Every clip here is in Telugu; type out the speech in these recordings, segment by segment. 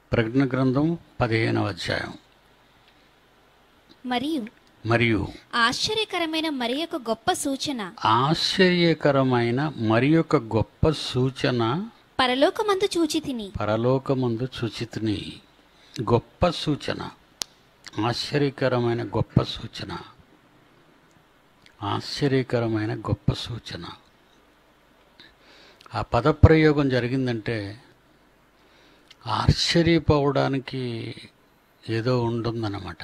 ప్రకటన గ్రంథం 15వ అధ్యాయం. మరియు ఆశ్చర్యకరమైన మరి ఒక గొప్ప సూచన పరలోకమందు చూచి తిని. గొప్ప సూచన, ఆశ్చర్యకరమైన గొప్ప సూచన. ఆ పదప్రయోగం జరిగిందంటే ఆశ్చర్యపోవడానికి ఏదో ఉంటుందన్నమాట.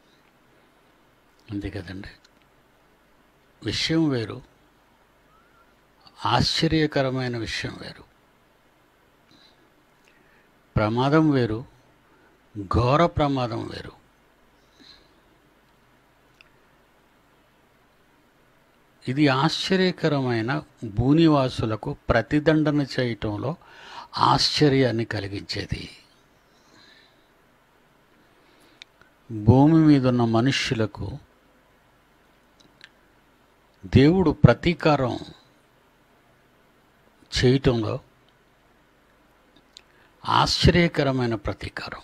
అంతే కదండి. విషయం వేరు, ఆశ్చర్యకరమైన విషయం వేరు. ప్రమాదం వేరు, ఘోర ప్రమాదం వేరు. ఇది ఆశ్చర్యకరమైన భూనివాసులకు ప్రతిదండన చేయటంలో ఆశ్చర్యాన్ని కలిగించేది. భూమి మీద ఉన్న మనుష్యులకు దేవుడు ప్రతీకారం చేయటంలో ఆశ్చర్యకరమైన ప్రతీకారం.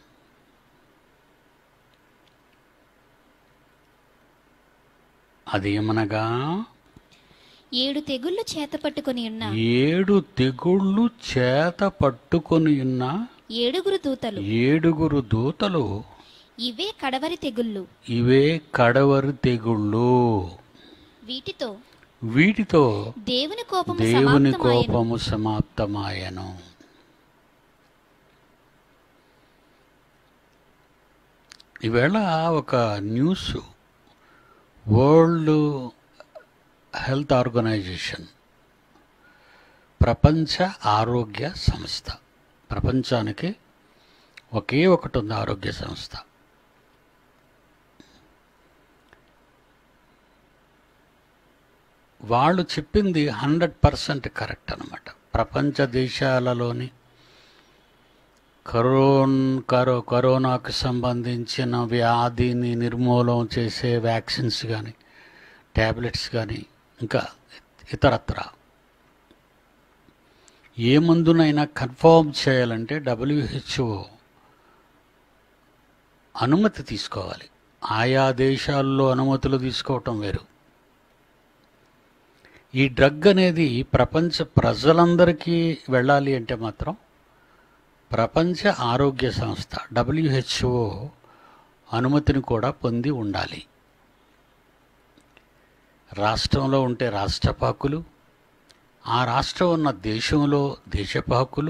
అది ఏమనగా 7 తెగుళ్ళు చేత పట్టుకొని ఉన్న 7 దూతలు ఇవే కడవరి తెగుళ్ళు. వీటితో దేవుని కోపము సమాప్తమాయను. ఈవేళ ఒక న్యూస్, వరల్డ్ హెల్త్ ఆర్గనైజేషన్, ప్రపంచ ఆరోగ్య సంస్థ, ప్రపంచానికి ఒకే ఒకటి ఉంది ఆరోగ్య సంస్థ. వాళ్ళు చెప్పింది 100% కరెక్ట్ అన్నమాట. ప్రపంచ దేశాలలోని కరోనాకు సంబంధించిన వ్యాధిని నిర్మూలన చేసే వ్యాక్సిన్స్ కానీ, ట్యాబ్లెట్స్ కానీ, ఇంకా ఇతరత్ర ఏ మందునైనా కన్ఫర్మ్ చేయాలంటే WHO అనుమతి తీసుకోవాలి. ఆయా దేశాల్లో అనుమతులు తీసుకోవటం వేరు. ఈ డ్రగ్ అనేది ప్రపంచ ప్రజలందరికీ వెళ్ళాలి అంటే మాత్రం ప్రపంచ ఆరోగ్య సంస్థ WHO అనుమతిని కూడా పొంది ఉండాలి. రాష్ట్రంలో ఉంటే రాష్ట్రపాకులు, ఆ రాష్ట్రం ఉన్న దేశంలో దేశపాకులు,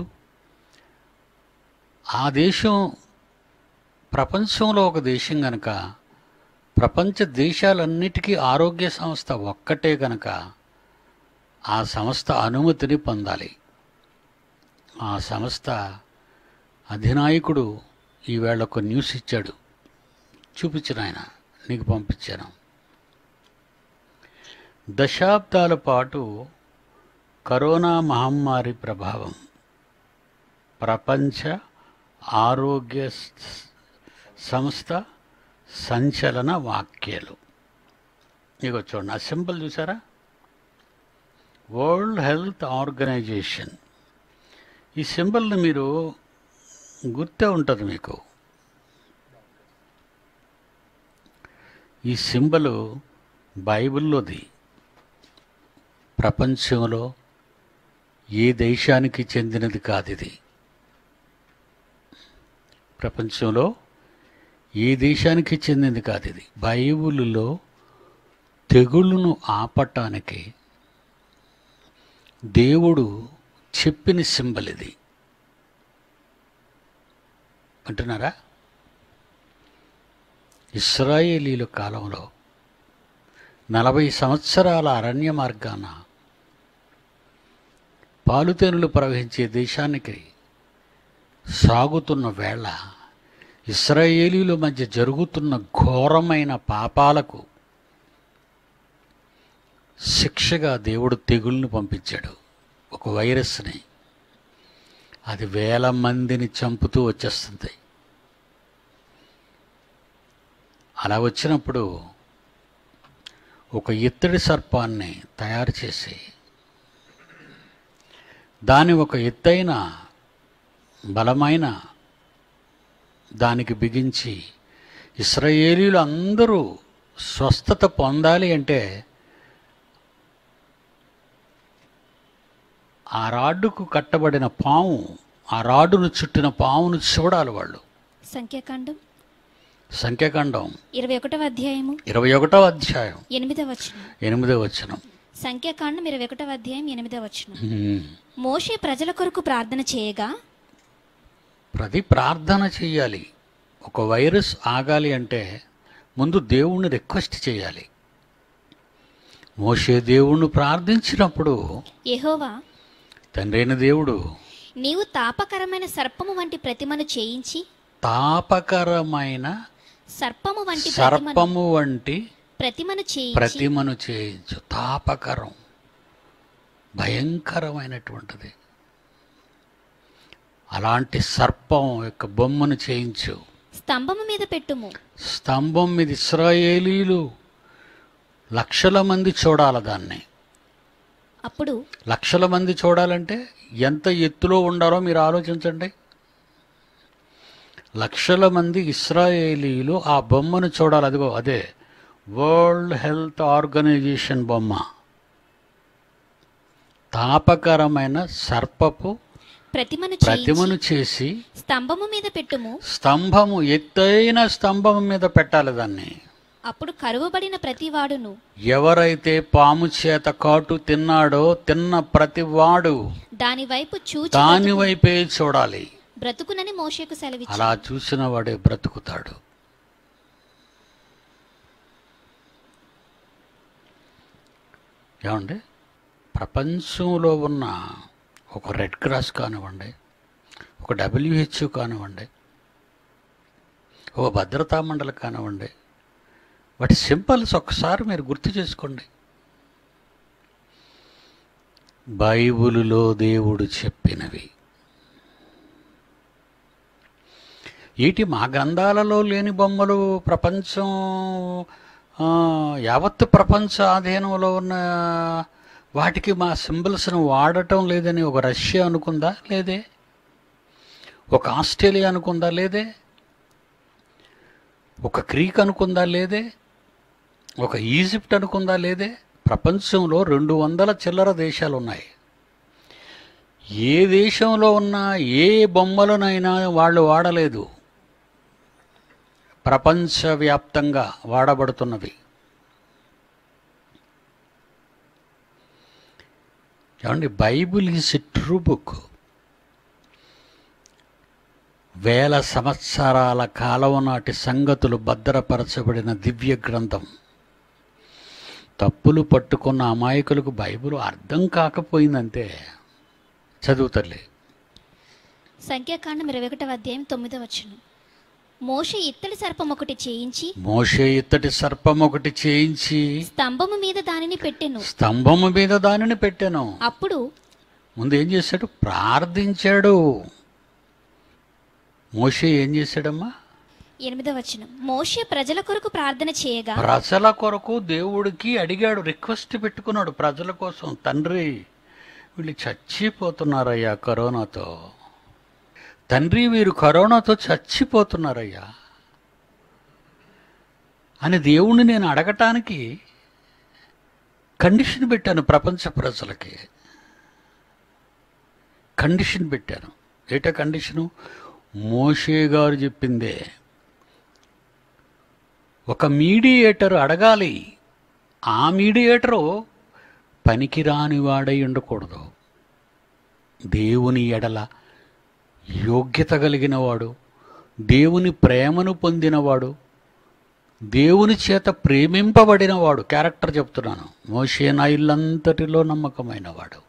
ఆ దేశం ప్రపంచంలో ఒక దేశం గనక ప్రపంచ దేశాలన్నిటికీ ఆరోగ్య సంస్థ ఒక్కటే గనక ఆ సంస్థ అనుమతిని పొందాలి. ఆ సంస్థ అధినాయకుడు ఈవేళ ఒక న్యూస్ ఇచ్చాడు, చూపించిన ఆయన నీకు పంపించాను. దశాబ్దాల పాటు కరోనా మహమ్మారి ప్రభావం, ప్రపంచ ఆరోగ్య సంస్థ సంచలన వాక్యాలు. ఇగో చూడండి, ఆ సింబల్ చూసారా? World health organisation. ఈ సింబల్ని మీరు గుర్తే ఉంటుంది మీకు. ఈ సింబలు బైబిల్లోది. ప్రపంచంలో ఏ దేశానికి చెందినది కాదు ఇది. ప్రపంచంలో ఏ దేశానికి చెందినది కాదు ఇది. బైబిల్లో తెగుళ్ళను ఆపటానికి దేవుడు చెప్పిన సింబల్ ఇది. అంటున్నారా? ఇశ్రాయేలీల కాలంలో 40 సంవత్సరాల అరణ్య మార్గాన పాలుతేనులు ప్రవహించే దేశానికి సాగుతున్న వేళ ఇశ్రాయేలీల మధ్య జరుగుతున్న ఘోరమైన పాపాలకు శిక్షగా దేవుడు తెగుళ్ళను పంపించాడు, ఒక వైరస్ని. అది వేల మందిని చంపుతూ వచ్చేస్తుంది. అలా వచ్చినప్పుడు ఒక ఇత్తడి సర్పాన్ని తయారు చేసి దాని ఒక ఎత్తైన బలమైన దానికి బిగించి ఇశ్రాయేలీయులు అందరూ స్వస్థత పొందాలి అంటే ఆ రాడ్డుకు కట్టబడిన పాము, ఆ రాడ్డును చుట్టిన పామును చూడాలి వాళ్ళు. సంఖ్యాకాండం 21వ అధ్యాయము 21వ అధ్యాయం 8వ వచనం. 8వ సంఖ్యాకాండం 21వ అధ్యాయం 8వ వచనం. మోషే ప్రజల కొరకు ప్రార్థన చేయగా, ప్రార్థన చెయ్యాలి. ఒక వైరస్ ఆగాలి అంటే ముందు దేవుణ్ణి రిక్వెస్ట్ చేయాలి. మోషే దేవుణ్ణి ప్రార్థించినప్పుడు యెహోవా తండ్రి అయిన దేవుడు, నీవు తాపకరమైన సర్పము వంటి ప్రతిమను చేయించి, తాపకరమైన సర్పము వంటి ప్రతిమను చేయించు. తాపకరం, భయంకరమైనటువంటిది. అలాంటి సర్పం యొక్క బొమ్మను చేయించు, స్తంభము మీద పెట్టుము. స్తంభం మీద ఇశ్రాయేలీలు లక్షల మంది చూడాలి దాన్ని. అప్పుడు లక్షల మంది చూడాలంటే ఎంత ఎత్తులో ఉండాలో మీరు ఆలోచించండి. లక్షల మంది ఇశ్రాయేలీలు ఆ బొమ్మను చూడాలి. అదిగో అదే వరల్డ్ హెల్త్ ఆర్గనైజేషన్ బొమ్మ. తాపకరమైన సర్పపు ప్రతిమను చేసి స్తంభము మీద పెట్టుము. స్తంభము, ఎత్తైన స్తంభం మీద పెట్టాలి దాన్ని. అప్పుడు కరువబడిన ప్రతివాడును, ఎవరైతే పాము చేత కాటు తిన్నాడో తిన్న ప్రతివాడు దాని వైపే చూడాలి. బ్రతుకునని మోషేకు సెలవిచ్చాడు. అలా చూసిన వాడే బ్రతుకుతాడు. ఏమండి, ప్రపంచంలో ఉన్న ఒక రెడ్ క్రాస్ కానివ్వండి, ఒక WHO కానివ్వండి, ఒక భద్రతా మండలి కానివ్వండి, వాటి సింబల్స్ ఒక్కసారి మీరు గుర్తు చేసుకోండి. బైబిలులో దేవుడు చెప్పినవి. మా గ్రంథాలలో లేని బొమ్మలు ప్రపంచం, యావత్తు ప్రపంచ ఆధీనంలో ఉన్న వాటికి మా సింబల్స్ను వాడటం లేదని ఒక రష్యా అనుకుందా? లేదే. ఒక ఆస్ట్రేలియా అనుకుందా? లేదే. ఒక గ్రీక్ అనుకుందా? లేదే. ఒక ఈజిప్ట్ అనుకుందా? లేదే. ప్రపంచంలో 200 చిల్లర దేశాలు ఉన్నాయి. ఏ దేశంలో ఉన్నా ఏ బొమ్మలనైనా వాళ్ళు వాడలేదు. ప్రపంచవ్యాప్తంగా వాడబడుతున్నవి. ఏమండి, Bible is a true book. వేల సంవత్సరాల కాలం నాటి సంగతులు భద్రపరచబడిన దివ్య గ్రంథం. తప్పులు పట్టుకున్న అమాయకులకు బైబిల్ అర్థం కాకపోయిందంటే చదువుతలే. సంఖ్యాకాండం 21వ అధ్యాయం 9వ వచనం. మోషే ఇత్తడి సర్పం ఒకటి చేయించి స్తంభము మీద దానిని పెట్టెను. అప్పుడు ముందు ఏం చేశాడు? ప్రార్థించాడు. మోషే ఏం చేశాడమ్మా? 8వ వచనం. మోషే ప్రజల కొరకు ప్రార్థన చేయగా, ప్రజల కొరకు దేవుడికి అడిగాడు, రిక్వెస్ట్ పెట్టుకున్నాడు ప్రజల కోసం. తండ్రి, వీళ్ళు చచ్చిపోతున్నారయ్యా కరోనాతో. తండ్రి, వీరు కరోనాతో చచ్చిపోతున్నారయ్యా అని దేవుణ్ణి నేను అడగటానికి కండిషన్ పెట్టాను. ప్రపంచ ప్రజలకి కండిషన్ పెట్టాను. ఏటా కండిషను? మోషే గారు చెప్పిందే. ఒక మీడియేటర్ అడగాలి. ఆ మీడియేటరు పనికిరాని వాడై ఉండకూడదు. దేవుని ఎడల యోగ్యత కలిగినవాడు, దేవుని ప్రేమను పొందినవాడు, దేవుని చేత ప్రేమింపబడినవాడు. క్యారెక్టర్ చెప్తున్నాను. మోషే నా ఇల్లంతటిలో నమ్మకమైనవాడు.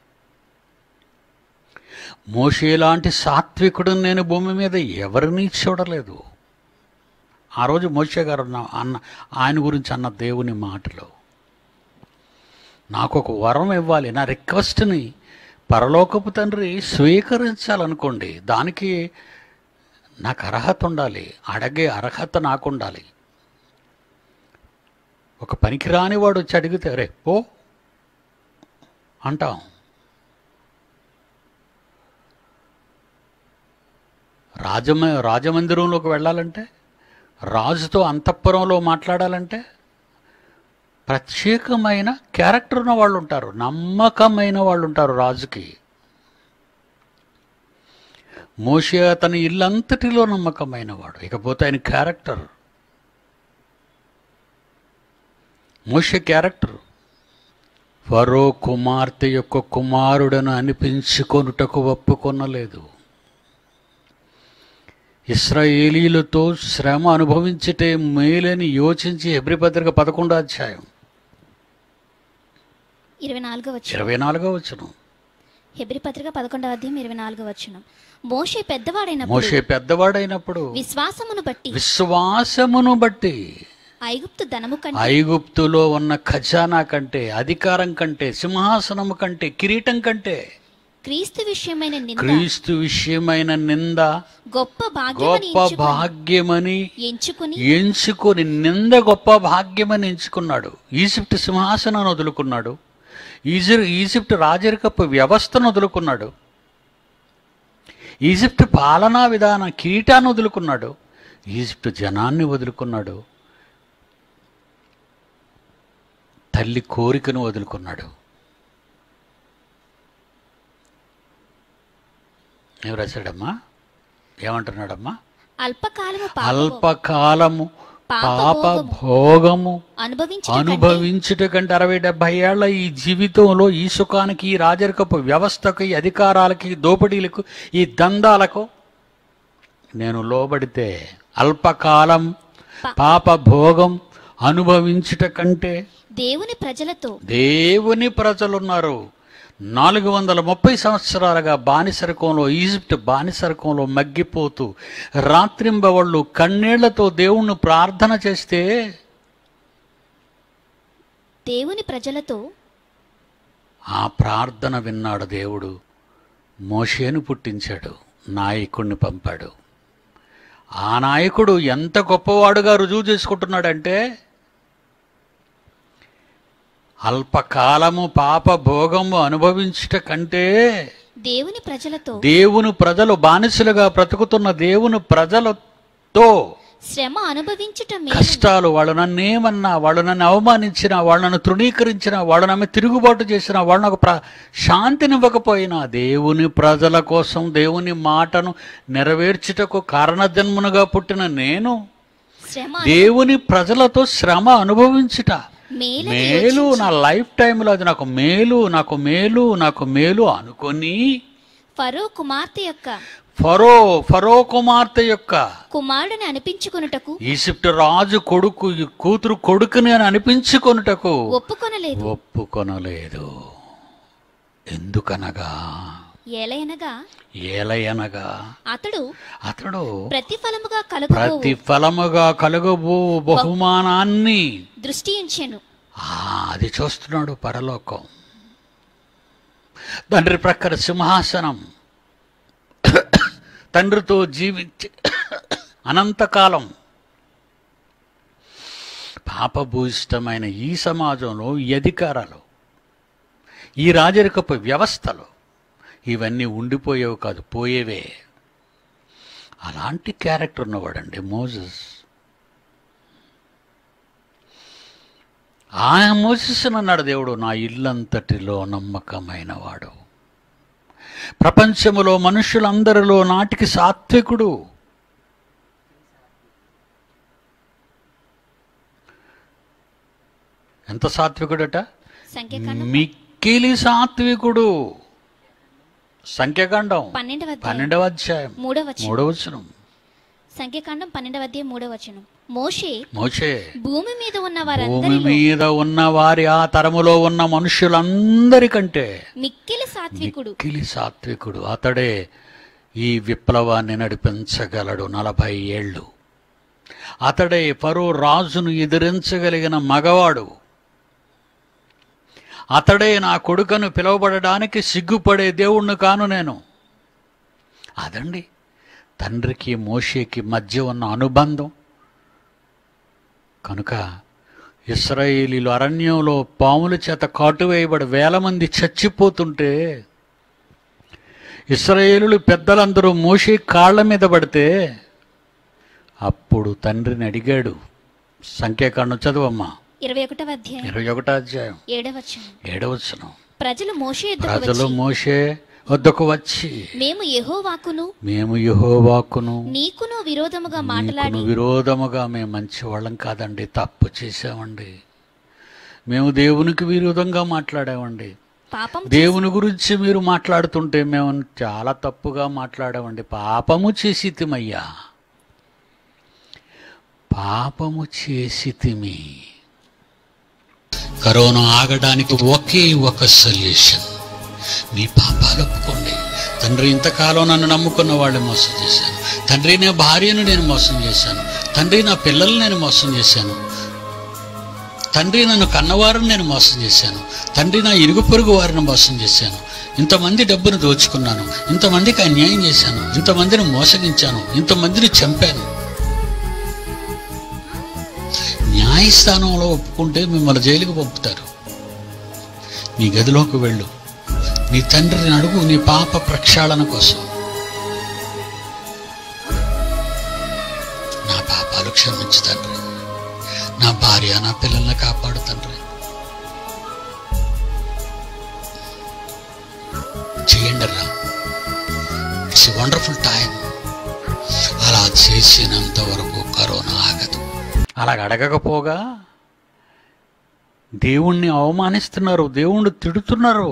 మోషే లాంటి సాత్వికుడు నేను భూమి మీద ఎవరినీ చూడలేదు. ఆ రోజు మోషే గారు ఆయన గురించి అన్న దేవుని మాటలో, నాకు ఒక వరం ఇవ్వాలి, నా రిక్వెస్ట్ని పరలోకపు తండ్రి స్వీకరించాలనుకోండి, దానికి నాకు అర్హత ఉండాలి, అడిగే అర్హత నాకు ఉండాలి. ఒక పనికిరాని వాడు వచ్చి అడిగితే రే పో అంటాం. రాజమందిరంలోకి వెళ్ళాలంటే, రాజుతో అంతఃపురంలో మాట్లాడాలంటే ప్రత్యేకమైన క్యారెక్టర్ ఉన్న వాళ్ళు ఉంటారు, నమ్మకమైన వాళ్ళు ఉంటారు రాజుకి. మోషే అతని ఇల్లంతటిలో నమ్మకమైన వాడు. ఇకపోతే ఆయన క్యారెక్టర్, మోషే క్యారెక్టర్, ఫరో కుమార్తె యొక్క కుమారుడను అనిపించుకొనుటకు ఒప్పుకొనలేదు. ఇశ్రాయేలీలతో శ్రమ అనుభవించితే మేలని యోచించి హెబ్రీ పత్రిక 11వ అధ్యాయం 24వ వచనం. హెబ్రీ పత్రిక 11వ అధ్యాయం 24వ వచనం. మోషే పెద్దవాడైనప్పుడు విశ్వాసమును బట్టి ఐగుప్తులో ఉన్న ఖజానా కంటే, అధికారం కంటే, సింహాసనము కంటే, కిరీటం కంటే క్రీస్తు విషయమైన నింద గొప్ప భాగ్యమని ఎంచుకొని నింద గొప్ప భాగ్యమని ఎంచుకున్నాడు. ఈజిప్ట్ సింహాసనాన్ని వదులుకున్నాడు, ఈజిప్ట్ రాజరికపు వ్యవస్థను వదులుకున్నాడు, ఈజిప్ట్ పాలనా విధానం కిరీటాన్ని వదులుకున్నాడు, ఈజిప్ట్ జనాన్ని వదులుకున్నాడు, తల్లి కోరికను వదులుకున్నాడు. ఏం రాశాడమ్మా? ఏమంటున్నాడమ్మా? అల్పకాలము పాప భోగము అనుభవించుట కంటే 60-70 ఏళ్ల ఈ జీవితంలో ఈ సుఖానికి, ఈ రాజరికపు వ్యవస్థకు, ఈ అధికారాలకి, దోపిడీలకు, ఈ దందాలకు నేను లోబడితే, అల్పకాలం పాప భోగం అనుభవించుట కంటే దేవుని ప్రజలున్నారు 430 సంవత్సరాలుగా బానిసరకంలో, ఈజిప్ట్ బానిసరకంలో మగ్గిపోతూ రాత్రింబవళ్ళు కన్నీళ్లతో దేవుణ్ణి ప్రార్థన చేస్తే దేవుని ప్రజలతో ఆ ప్రార్థన విన్నాడు దేవుడు. మోషేను పుట్టించాడు, నాయకుడిని పంపాడు. ఆ నాయకుడు ఎంత గొప్పవాడుగా రుజువు చేసుకుంటున్నాడంటే, అల్పకాలము పాప భోగము అనుభవించుట కంటే దేవుని ప్రజలు బానిసలుగా బ్రతుకుతున్న దేవుని ప్రజలతో శ్రమ అనుభవించటం, కష్టాలు, వాళ్ళు నన్ను ఏమన్నా, వాళ్ళు నన్ను అవమానించిన, వాళ్ళు నన్ను తృణీకరించిన, వాళ్ళు నన్ను తిరుగుబాటు చేసిన, వాళ్ళు నాకు శాంతినివ్వకపోయినా దేవుని ప్రజల కోసం దేవుని మాటను నెరవేర్చుటకు కారణజన్మునుగా పుట్టిన నేను దేవుని ప్రజలతో శ్రమ అనుభవించుట మేలు, నా లైఫ్ టైంలో అది నాకు మేలు, నాకు మేలు, నాకు మేలు అనుకొని ఫరో కుమార్తె యొక్క కుమారుడిని అనిపించుకొనుటకు, ఈజిప్ట్ రాజు కూతురు కొడుకుని అని అనిపించుకొనుటకు ఒప్పుకొనలేదు. ఎందుకనగా ఏలయనగా అతడు ప్రతిఫలముగా కలుగబో బహుమానాన్ని దృష్టి ఉంచెను. అది చూస్తున్నాడు పరలోకం. తండ్రి ప్రక్కన సింహాసనం, తండ్రితో జీవించి అనంతకాలం పాపభూయిష్టమైన ఈ సమాజంలో, ఈ అధికారాలు, ఈ రాజరికపు వ్యవస్థలు ఇవన్నీ ఉండిపోయేవి కాదు, పోయేవే. అలాంటి క్యారెక్టర్ ఉన్నవాడండి మోసెస్. ఆయన మోసెస్ అన్నాడు దేవుడు, నా ఇల్లంతటిలో నమ్మకమైన వాడు, ప్రపంచములో మనుషులందరిలో నాటికి సాత్వికుడు. ఎంత సాత్వికుడట? మిక్కిలి సాత్వికుడు. సంఖ్యాకాండం 12వ అధ్యాయం 3వ వచనం. సంఖ్యాకాండం 12వ అధ్యాయం 3వ వచనం. మోషే భూమి మీద ఉన్న వారి ఆ తరములో ఉన్న మనుషులందరికంటే మిక్కిలి సాత్వికుడు. అతడే ఈ విప్లవాన్ని నడిపించగలడు 40 ఏళ్ళు. అతడే ఫరో రాజును ఎదిరించగలిగిన మగవాడు. అతడే నా కొడుకను పిలువబడడానికి సిగ్గుపడే దేవుణ్ణి కాను నేను. అదండి తండ్రికి మోషేకి మధ్య ఉన్న అనుబంధం. కనుక ఇశ్రాయేలీలు అరణ్యంలో పాముల చేత కాటువేయబడి 1000 మంది చచ్చిపోతుంటే ఇశ్రాయేలులు పెద్దలందరూ మోషే కాళ్ళ మీద పడితే అప్పుడు తండ్రిని అడిగాడు. సంఖ్యాకాండం చదువమ్మా. 21వ అధ్యాయం 21వ అధ్యాయం 7వ వచనం. 7వ వచనం. ప్రజలు ప్రజలు మోషే వద్దకు వచ్చి మేము యెహోవాకును నీకును విరోధముగా నీకును మాట్లాడి విరోధముగా మేము మంచి వాళ్ళం కాదండి, తప్పు చేసామండి, మేము దేవునికి విరోధంగా మాట్లాడామండి, పాపం దేవుని గురించి మీరు మాట్లాడుతుంటే మేము చాలా తప్పుగా మాట్లాడామండి, పాపము చేసితిమయ్యా, పాపము చేసితిమి. కరోనా ఆగడానికి ఒకే ఒక సొల్యూషన్, మీ పాపాలు ఒప్పుకోండి. తండ్రి, ఇంతకాలం నన్ను నమ్ముకున్న వాళ్ళు మోసం చేశాను. తండ్రి, నా భార్యను నేను మోసం చేశాను. తండ్రి, నా పిల్లల్ని నేను మోసం చేశాను. తండ్రి, నన్ను కన్నవారిని నేను మోసం చేశాను. తండ్రి, నా ఇరుగు పొరుగు వారిని మోసం చేశాను. ఇంతమంది డబ్బును దోచుకున్నాను, ఇంతమందికి అన్యాయం చేశాను, ఇంతమందిని మోసగించాను, ఇంతమందిని చంపాను. న్యాయస్థానంలో ఒప్పుకుంటే మిమ్మల్ని జైలుకు పంపుతారు. నీ గదిలోకి వెళ్ళు, నీ తండ్రిని అడుగు నీ పాప ప్రక్షాళన కోసం. నా పాపాలు క్షమించు తండ్రి, నా భార్య నా పిల్లల్ని కాపాడు తండ్రి. చేయండి రా, ఇట్స్ వండర్ఫుల్ టైం. అలా చేసినంత వరకు కరోనా ఆగదు. అలాగ అడగకపోగా దేవుణ్ణి అవమానిస్తున్నారు, దేవుణ్ణి తిడుతున్నారు.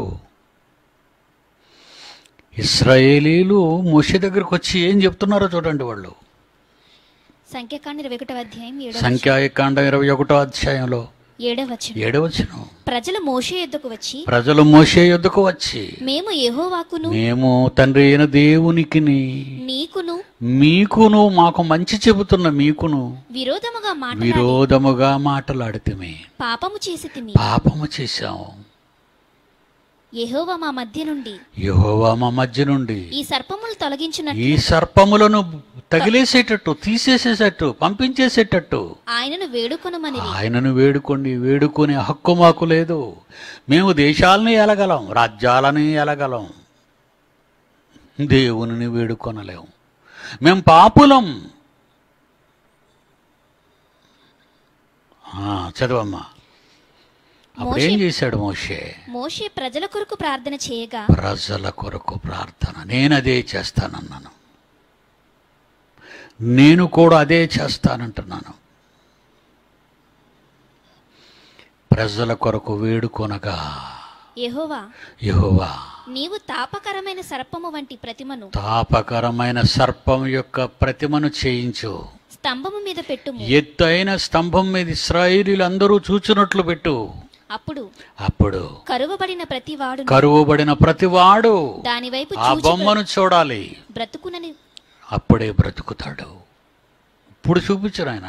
ఇశ్రాయేలీలు మోషే దగ్గరకు వచ్చి ఏం చెప్తున్నారో చూడండి. వాళ్ళు సంఖ్యాకాండం 21వ అధ్యాయం 7వ సంఖ్యాకాండం 21వ అధ్యాయంలో 7వ వచనం. 7వ వచనం. ప్రజలు మోషే యొద్దకు వచ్చి మేము యెహోవాకును మేము తండ్రి అయిన దేవునికి మీకును మాకు మంచి చెబుతున్న మీకును విరోధముగా మాట్లాడితిమి, పాపము చేశాము. యెహోవా మా మధ్య నుండి ఈ సర్పములను తగిలేసేటట్టు, తీసేసేటట్టు, పంపించేసేటట్టు ఆయనను వేడుకునే హక్కు మాకు లేదు. మేము దేశాలని ఎలగలం, రాజ్యాలని ఎలగలం, దేవుని వేడుకొనలేము. మేము పాపులం. చదవమ్మా. అప్పుడేం చేశాడు మోషే? ప్రజల కొరకు ప్రార్థన చేయగా, ప్రజల కొరకు ప్రార్థన. నేను అదే చేస్తానన్నాను, నేను కూడా అదే చేస్తానంటున్నాను. ప్రజల కొరకు వేడుకొనగా, యెహోవా నీవు తాపకరమైన సర్పము వంటి ప్రతిమను, తాపకరమైన సర్పం యొక్క ప్రతిమను చేయించు, స్తంభము మీద పెట్టుము, ఎత్తైన స్తంభం మీద ఇశ్రాయేలీయులందరూ చూచున్నట్లు పెట్టు. అప్పుడు కరువబడిన ప్రతివాడు దాని వైపు ఆ బొమ్మను చూడాలి, బ్రతుకునని, అప్పుడే బ్రతుకుతాడు. ఇప్పుడు చూపించరు ఆయన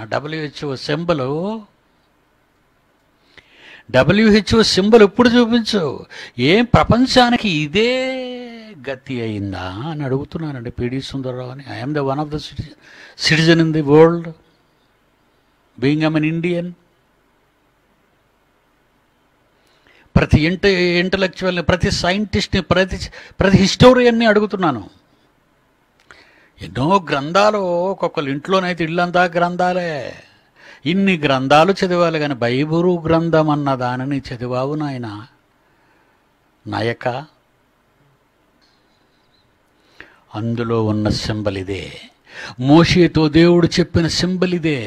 WHO సింబల్ ఇప్పుడు చూపించు. ఏం ప్రపంచానికి ఇదే గతి అయిందా అని అడుగుతున్నానండి. పిడి సుందరరావు అని. I'm the one of the citizen in the world, being I'm an Indian. ప్రతి ఇంటలెక్చువల్ని, ప్రతి సైంటిస్ట్ని, ప్రతి హిస్టోరియన్ని అడుగుతున్నాను. ఎన్నో గ్రంథాలు, ఒక్కొక్కరు ఇంట్లోనైతే ఇల్లంతా గ్రంథాలే. ఇన్ని గ్రంథాలు చదివాలి కానీ బైబిలు గ్రంథం అన్న దానిని చదివావు నాయన నాయక. అందులో ఉన్న సింబల్ ఇదే, మోషేతో దేవుడు చెప్పిన సింబల్ ఇదే.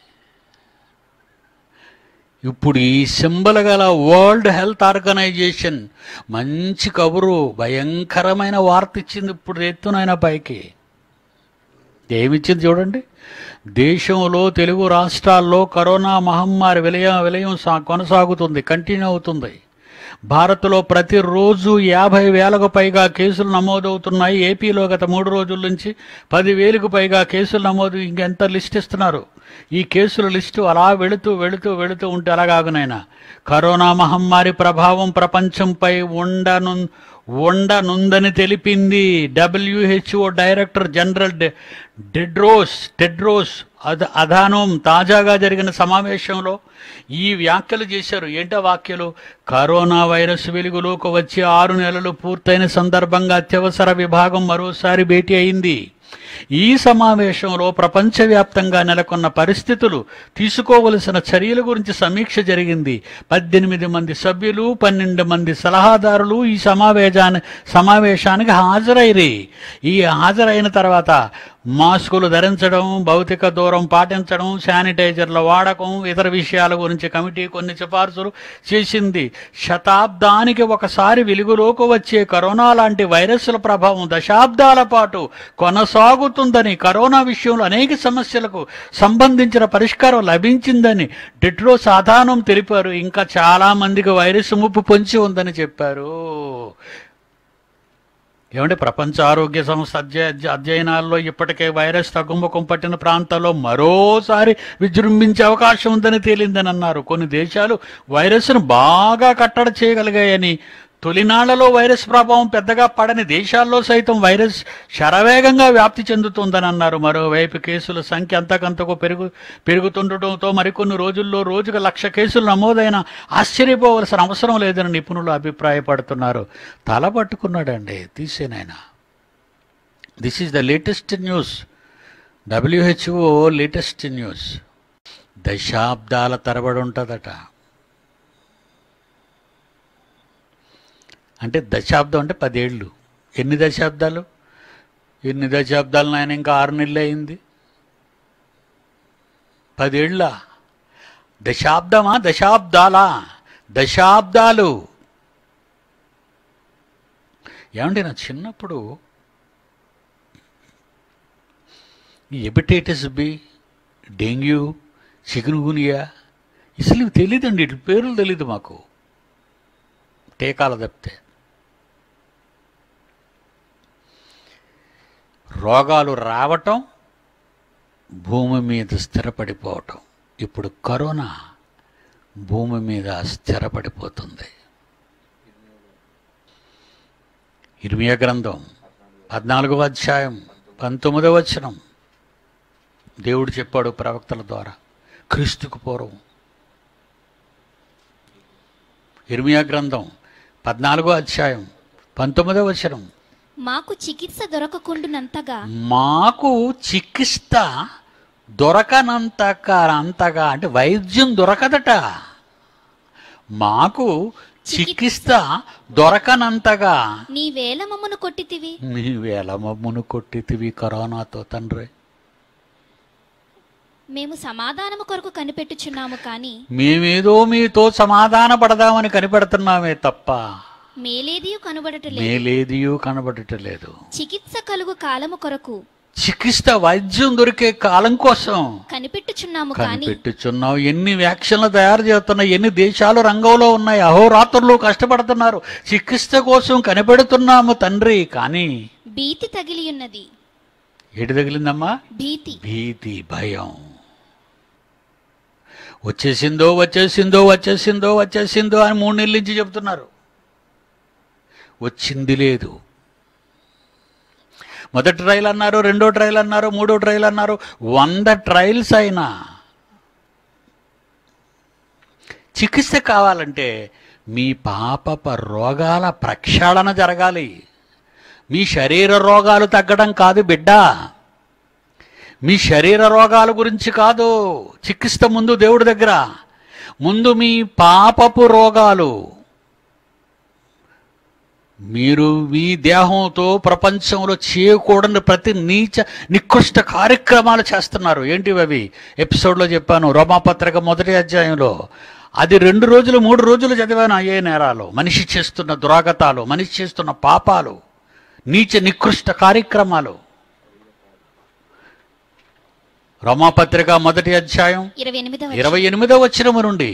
ఇప్పుడు ఈ సింబల్ గల వరల్డ్ హెల్త్ ఆర్గనైజేషన్ మంచి కబురు, భయంకరమైన వార్త ఇచ్చింది. ఇప్పుడు ఎత్తునైనా పైకి ఏమిచ్చింది చూడండి. దేశంలో తెలుగు రాష్ట్రాల్లో కరోనా మహమ్మారి విలయం కొనసాగుతుంది, కంటిన్యూ అవుతుంది. భారత్లో ప్రతిరోజు 50,000కు పైగా కేసులు నమోదవుతున్నాయి. ఏపీలో గత 3 రోజుల నుంచి 10,000కు పైగా కేసులు నమోదు. ఇంకెంత లిస్ట్ ఇస్తున్నారు. ఈ కేసుల లిస్టు అలా వెళుతూ ఉంటే ఎలాగాగునైనా కరోనా మహమ్మారి ప్రభావం ప్రపంచంపై ఉండనుందని తెలిపింది. WHO director general Tedros Adhanom తాజాగా జరిగిన సమావేశంలో ఈ వ్యాఖ్యలు చేశారు. ఏంటో వాక్యలు? కరోనా వైరస్ వెలుగులోకి వచ్చి 6 నెలలు పూర్తయిన సందర్భంగా అత్యవసర విభాగం మరోసారి భేటీ అయింది. ఈ సమావేశంలో ప్రపంచవ్యాప్తంగా నెలకొన్న పరిస్థితులు, తీసుకోవలసిన చర్యల గురించి సమీక్ష జరిగింది. 18 మంది సభ్యులు, 12 మంది సలహాదారులు ఈ సమావేశానికి హాజరైన తర్వాత మాస్కులు ధరించడం, భౌతిక దూరం పాటించడం, శానిటైజర్ల వాడకం, ఇతర విషయాల గురించి కమిటీ కొన్ని సిఫార్సులు చేసింది. శతాబ్దానికి ఒకసారి వెలుగులోకి వచ్చే కరోనా లాంటి వైరస్ల ప్రభావం దశాబ్దాల పాటు కొనసాగుతుందని, కరోనా విషయంలో అనేక సమస్యలకు సంబంధించిన పరిష్కారం లభించిందని టెడ్రోస్ అధానం తెలిపారు. ఇంకా చాలా మందికి వైరస్ ముప్పు పొంచి ఉందని చెప్పారు. ఏమంటే ప్రపంచ ఆరోగ్య సంస్థ అధ్యయనాల్లో ఇప్పటికే వైరస్ తగ్గుముఖం పట్టిన ప్రాంతాల్లో మరోసారి విజృంభించే అవకాశం ఉందని తేలిందని అన్నారు. కొన్ని దేశాలు వైరస్ను బాగా కట్టడి చేయగలిగాయని, తొలినాళ్లలో వైరస్ ప్రభావం పెద్దగా పడని దేశాల్లో సైతం వైరస్ శరవేగంగా వ్యాప్తి చెందుతుందని అన్నారు. మరోవైపు కేసుల సంఖ్య అంతకంతకు పెరుగుతుండటంతో మరికొన్ని రోజుల్లో రోజుకు 1,00,000 కేసులు నమోదైన ఆశ్చర్యపోవలసిన అవసరం లేదని నిపుణులు అభిప్రాయపడుతున్నారు. తల పట్టుకున్నాడండి తీసేనైనా. This is the latest news. WHO latest news. దశాబ్దాల తరబడి ఉంటుందట. అంటే దశాబ్దం అంటే 10 ఏళ్ళు. ఎన్ని దశాబ్దాలు నాయన? ఇంకా 6 నెలలు అయింది. 10 ఏళ్ళ దశాబ్దమా? దశాబ్దాలు. ఏమంటే నా చిన్నప్పుడు హెపటైటిస్ బి, డెంగ్యూ, చికున్గున్యా అసలు ఇవి తెలియదండి. ఇట్ల పేర్లు తెలీదు మాకు, టీకాలు తప్పితే. రోగాలు రావటం, భూమి మీద స్థిరపడిపోవటం. ఇప్పుడు కరోనా భూమి మీద స్థిరపడిపోతుంది. ఇర్మియా గ్రంథం 14వ అధ్యాయం 19వ వచనం దేవుడు చెప్పాడు ప్రవక్తల ద్వారా క్రీస్తుకు పూర్వం. ఇర్మియా గ్రంథం 14వ అధ్యాయం 19వ వచనం. మాకు చికిత్స దొరకకుండునంతగా, మాకు చికిత్స దొరకనంతగా అంటే వైద్యం దొరకదట. మాకు చికిత్స దొరకనంతగా నీవేళ మమ్మను కొట్టితివి కరోనాతో తండ్రి. మేము సమాధానము కొరకు కనిపెట్టుచున్నాము కానీ, మేమేదో మీతో సమాధాన పడదామని కనిపెడుతున్నామే తప్ప మేలేదియు కనబడటలేదు. చికిత్స కలుగు కాలము కొరకు, చికిత్స వైద్యం దొరికే కాలం కోసం కనిపెట్టుచున్నావు. ఎన్ని వ్యాక్సిన్లు తయారు చేస్తున్నాయి, ఎన్ని దేశాలు రంగంలో ఉన్నాయి, అహోరాత్రులు కష్టపడుతున్నారు, చికిత్స కోసం కనిపెడుతున్నాము తండ్రి. కానీ భీతి తగిలి ఉన్నది. ఏటి తగిలిందమ్మా? భీతి, భయం. వచ్చేసిందో అని 3 నెలల నుంచి చెబుతున్నారు. వచ్చింది లేదు. మొదటి ట్రయల్ అన్నారు, రెండో ట్రయల్ అన్నారు, మూడో ట్రయల్ అన్నారు. 100 ట్రయల్స్ అయినా చికిత్స కావాలంటే మీ పాప రోగాల ప్రక్షాళన జరగాలి. మీ శరీర రోగాలు తగ్గడం కాదు బిడ్డ. మీ శరీర రోగాల గురించి కాదు చికిత్స. ముందు దేవుడి దగ్గర ముందు మీ పాపపు రోగాలు. మీరు మీ దేహంతో ప్రపంచంలో చేయకూడని ప్రతి నికృష్ట కార్యక్రమాలు చేస్తున్నారు. ఏంటివి అవి? ఎపిసోడ్లో చెప్పాను, రోమాపత్రిక 1వ అధ్యాయంలో. అది 2 రోజులు 3 రోజులు చదివాను. అయ్యే నేరాలు, మనిషి చేస్తున్న దురాగతాలు, మనిషి చేస్తున్న పాపాలు, నికృష్ట కార్యక్రమాలు. రోమాపత్రిక 1వ అధ్యాయం 28వ వచనము నుండి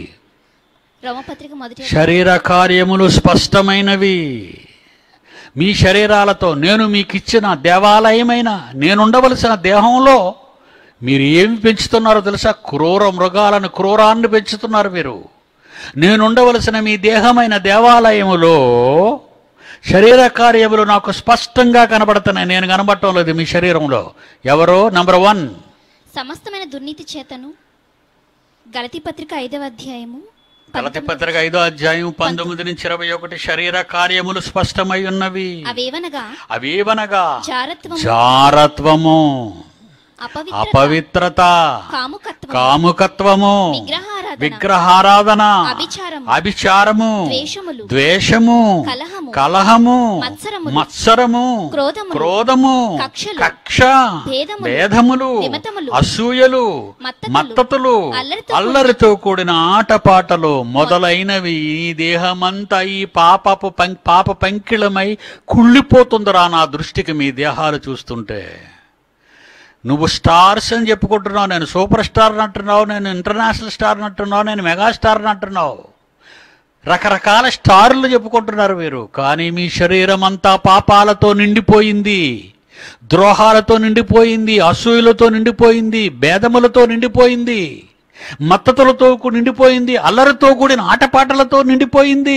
శరీర కార్యములు స్పష్టమైనవి. మీ శరీరాలతో నేను మీకు ఇచ్చిన దేవాలయమైన నేనుండవలసిన దేహంలో మీరు ఏమి పెంచుతున్నారో తెలుసా? క్రూర మృగాలను, క్రూరాన్ని పెంచుతున్నారు మీరు. నేనుండవలసిన మీ దేహమైన దేవాలయములో శరీర కార్యములు నాకు స్పష్టంగా కనబడుతున్నాయి, నేను కనబడటం లేదు మీ శరీరంలో. ఎవరో నంబర్ 1, సమస్తమైన దుర్నీతి చేతను. గలతీ పత్రిక 5వ అధ్యాయము గలతీ పత్రిక 5వ అధ్యాయం 19 నుంచి 21. శరీర కార్యములు స్పష్టమై ఉన్నవి. అవేవనగా జారత్వము, అపవిత్రత, కాముకత్వము, విగ్రహారాధన, అభిచారము, ద్వేషము, కలహము, మత్సరము, క్రోధము, కక్ష, భేదములు, అసూయలు, మత్తతులు, అల్లరితో కూడిన ఆటపాటలు మొదలైనవి ఈ దేహమంతా ఈ పాప పంకిళమై కుళ్ళిపోతుందిరా నా దృష్టికి మీ దేహాలు చూస్తుంటే. నువ్వు స్టార్స్ అని చెప్పుకుంటున్నావు, నేను సూపర్ స్టార్ అంటున్నావు, నేను ఇంటర్నేషనల్ స్టార్ అంటున్నావు, నేను మెగాస్టార్ అంటున్నావు, రకరకాల స్టార్లు చెప్పుకుంటున్నారు మీరు. కానీ మీ శరీరం అంతా పాపాలతో నిండిపోయింది, ద్రోహాలతో నిండిపోయింది, అసూయలతో నిండిపోయింది, భేదములతో నిండిపోయింది, మత్తతులతో నిండిపోయింది, అల్లరితో కూడిన ఆటపాటలతో నిండిపోయింది.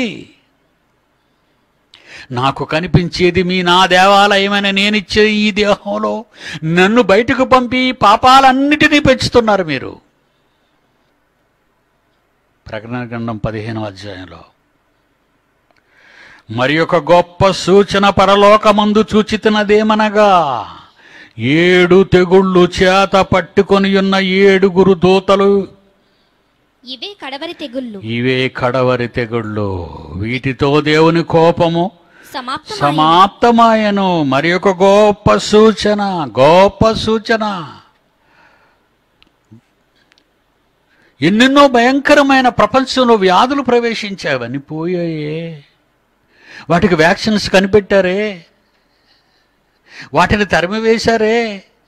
నాకు కనిపించేది నా దేవాలయమైన నేనిచ్చే ఈ దేహంలో నన్ను బయటకు పంపి పాపాలన్నిటినీ పెంచుతున్నారు మీరు. ప్రకటన గ్రంథం 15వ అధ్యాయంలో మరి ఒక గొప్ప సూచన పరలోకమందు చూచితినదేమనగా 7 తెగుళ్ళు చేత పట్టుకొని ఉన్న 7 దూతలు. ఇవే కడవరి తెగుళ్ళు. వీటితో దేవుని కోపము సమాప్తమాయను. మరి ఒక గొప్ప సూచన. ఎన్నెన్నో భయంకరమైన ప్రపంచంలో వ్యాధులు ప్రవేశించావని పోయాయే, వాటికి వ్యాక్సిన్స్ కనిపెట్టారే, వాటిని తరిమివేశారే.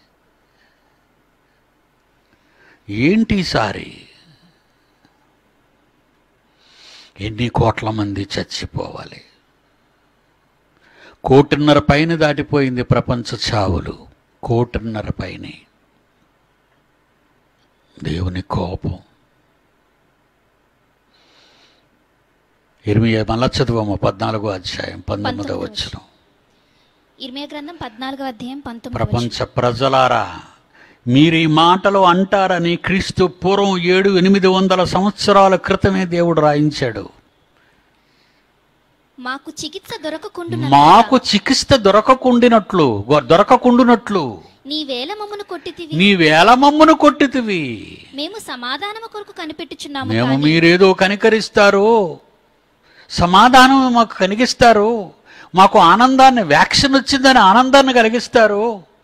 ఏంటి ఈసారి ఎన్ని కోట్ల మంది చచ్చిపోవాలి? 1.5 కోటి పైన దాటిపోయింది ప్రపంచ చావులు. 1.5 కోటి పైనే. దేవుని కోపం. ఇర్మియా మళ్ళా చదువమ్మ 14వ అధ్యాయం 19వ వచనం. ఇర్మియా గ్రంథం 14వ అధ్యాయం 19వ. ప్రపంచ ప్రజలారా, మీరు ఈ మాటలు అంటారని క్రీస్తు పూర్వం 700-800 సంవత్సరాల క్రితమే దేవుడు రాయించాడు. మాకు చికిత్స దొరకకుండినట్లు నీవేళ మమ్మును కొట్టితివి. మేము సమాధానము కొరకు కనిపెట్టుచున్నాము. మేము మీరేదో కనికరిస్తారు, సమాధానం మాకు కలిగిస్తారు, మాకు ఆనందాన్ని, వ్యాక్సిన్ వచ్చిందని ఆనందాన్ని కలిగిస్తారు,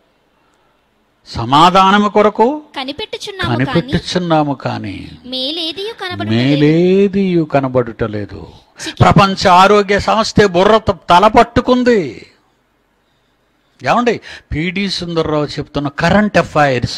సమాధానము కొరకు కనిపెట్టుచున్నాము కానీ మేలేదియు కనబడుటలేదు. ప్రపంచ ఆరోగ్య సంస్థ బుర్ర తల పట్టుకుంది. ఏమండి, పిడి సుందర్రావు చెప్తున్న కరెంట్ అఫైర్స్.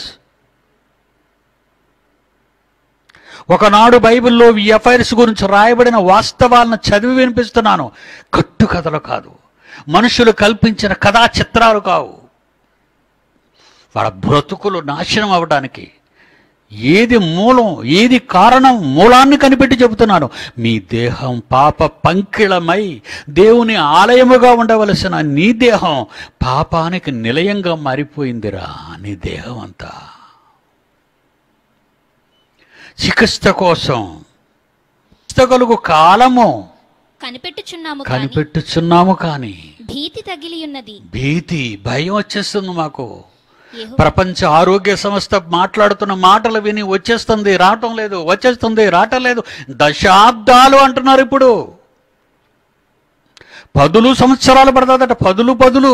ఒకనాడు బైబిల్లో ఈ అఫైర్స్ గురించి రాయబడిన వాస్తవాలను చదివి వినిపిస్తున్నాను. కట్టుకథలు కాదు, మనుషులు కల్పించిన కథా చిత్రాలు కావు. వాళ్ళ బ్రతుకులు నాశనం అవ్వడానికి ఏది మూలం, ఏది కారణం, మూలాన్ని కనిపెట్టి చెబుతున్నాను. మీ దేహం పాప పంకిళమై దేవుని ఆలయముగా ఉండవలసిన నీ దేహం పాపానికి నిలయంగా మారిపోయిందిరా. నీ దేహం అంతా చికిత్స కోసం కలుగు కాలము కనిపెట్టుచున్నాము కానీ భీతి, భయం వచ్చేస్తుంది మాకు. ప్రపంచ ఆరోగ్య సంస్థ మాట్లాడుతున్న మాటలు విని వచ్చేస్తుంది, రావటం లేదు. దశాబ్దాలు అంటున్నారు. ఇప్పుడు 10 సంవత్సరాలు పడతాదట. 10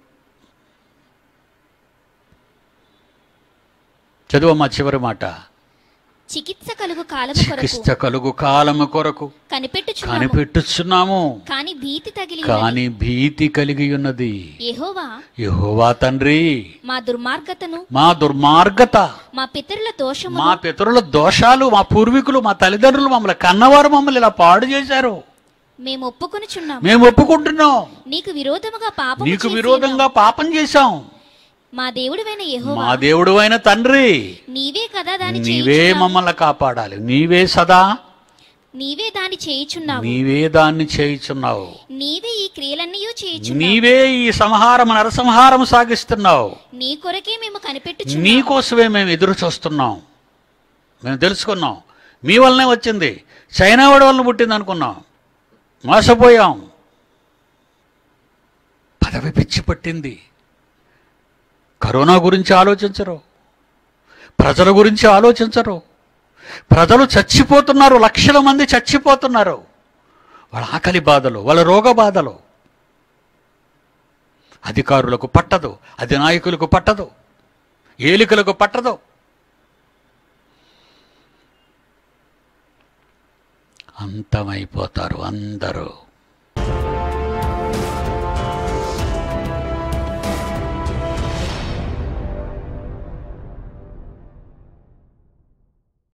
చదువమ్మా చివరి మాట. చికిత్స కలుగు కాలము కొరకు కనిపెట్టుచున్నాము కానీ భీతి కలిగి ఉన్నది. యెహోవా తండ్రి మా దుర్మార్గత, మా పితరుల దోషాలు, మా పూర్వీకులు, మా తల్లిదండ్రులు, మమ్మల్ని కన్నవారు మమ్మల్ని ఇలా పాడు చేశారు. మేము ఒప్పుకుంటున్నాం. నీకు విరోధంగా పాపం చేశాం. మా దేవుడైన తండ్రి, నీవే కదా నీవే మమ్మల్ని కాపాడాలి. నీవే సదా నీవే దాన్ని చేయుచున్నావు, నీవే దాన్ని చేయుచున్నావు, నీవే ఈ క్రియలన్నీ చేయుచున్నావు, నీవే ఈ సంహారం నరసంహారం సాగిస్తున్నావు. నీ కొరకే మేము కనిపెట్టుచున్నాము. నీ కోసమే మేము ఎదురు చూస్తున్నాం. మేము తెలుసుకున్నాం మీ వల్లనే వచ్చింది, చైనా వాడి వలన పుట్టింది అనుకున్నాం, మోసపోయాం. పదవి పిచ్చి పట్టింది. కరోనా గురించి ఆలోచించరు, ప్రజల గురించి ఆలోచించరు. ప్రజలు చచ్చిపోతున్నారు, లక్షల మంది చచ్చిపోతున్నారు. వాళ్ళ ఆకలి బాధలు, వాళ్ళ రోగ బాధలు అధికారులకు పట్టదు, అధినాయకులకు పట్టదు, ఏలికలకు పట్టదు. అంతమైపోతారు అందరూ.